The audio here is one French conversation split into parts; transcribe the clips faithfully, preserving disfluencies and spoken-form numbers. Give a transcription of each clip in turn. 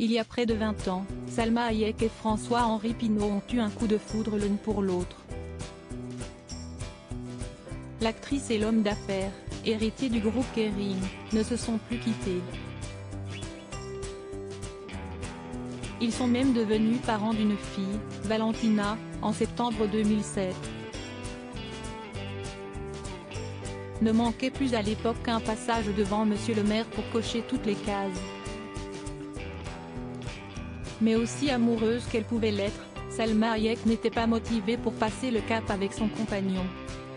Il y a près de vingt ans, Salma Hayek et François-Henri Pinault ont eu un coup de foudre l'une pour l'autre. L'actrice et l'homme d'affaires, héritier du groupe Kering, ne se sont plus quittés. Ils sont même devenus parents d'une fille, Valentina, en septembre deux mille sept. Ne manquait plus à l'époque qu'un passage devant Monsieur le maire pour cocher toutes les cases. Mais aussi amoureuse qu'elle pouvait l'être, Salma Hayek n'était pas motivée pour passer le cap avec son compagnon.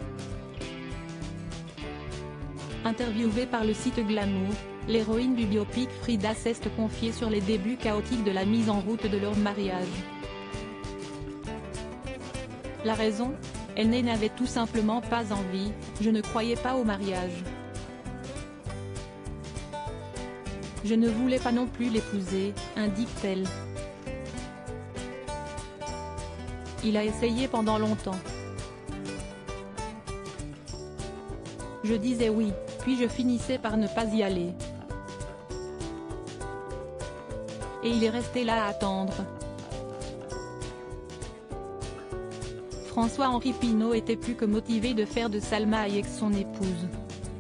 Interviewée par le site Glamour, l'héroïne du biopic Frida s'est confiée sur les débuts chaotiques de la mise en route de leur mariage. La raison ? Elle n'avait tout simplement pas envie, je ne croyais pas au mariage. Je ne voulais pas non plus l'épouser, indique-t-elle. Il a essayé pendant longtemps. Je disais oui, puis je finissais par ne pas y aller. Et il est resté là à attendre. François-Henri Pinault était plus que motivé de faire de Salma Hayek son épouse.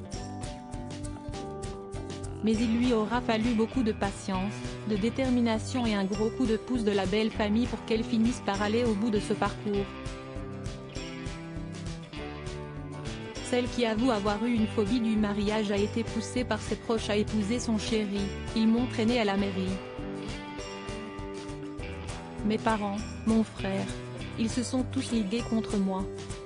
Mais il lui aura fallu beaucoup de patience, de détermination et un gros coup de pouce de la belle famille pour qu'elle finisse par aller au bout de ce parcours. Celle qui avoue avoir eu une phobie du mariage a été poussée par ses proches à épouser son chéri, ils m'ont traîné à la mairie. Mes parents, mon frère. Ils se sont tous ligués contre moi.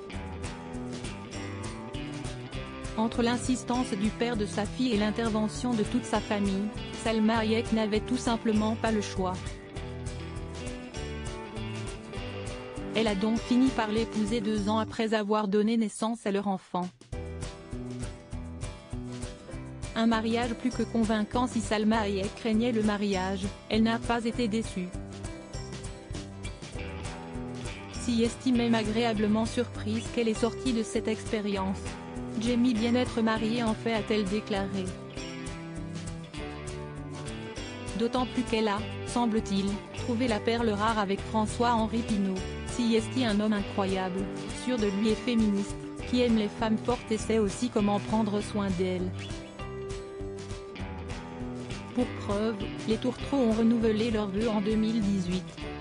Entre l'insistance du père de sa fille et l'intervention de toute sa famille, Salma Hayek n'avait tout simplement pas le choix. Elle a donc fini par l'épouser deux ans après avoir donné naissance à leur enfant. Un mariage plus que convaincant. Si Salma Hayek craignait le mariage, elle n'a pas été déçue. S'y estime même agréablement surprise qu'elle est sortie de cette expérience. J'aime bien être mariée en fait, a-t-elle déclaré. D'autant plus qu'elle a, semble-t-il, trouvé la perle rare avec François-Henri Pinault, s'y estime un homme incroyable, sûr de lui et féministe, qui aime les femmes fortes et sait aussi comment prendre soin d'elles. Pour preuve, les Tourtereaux ont renouvelé leurs vœux en deux mille dix-huit.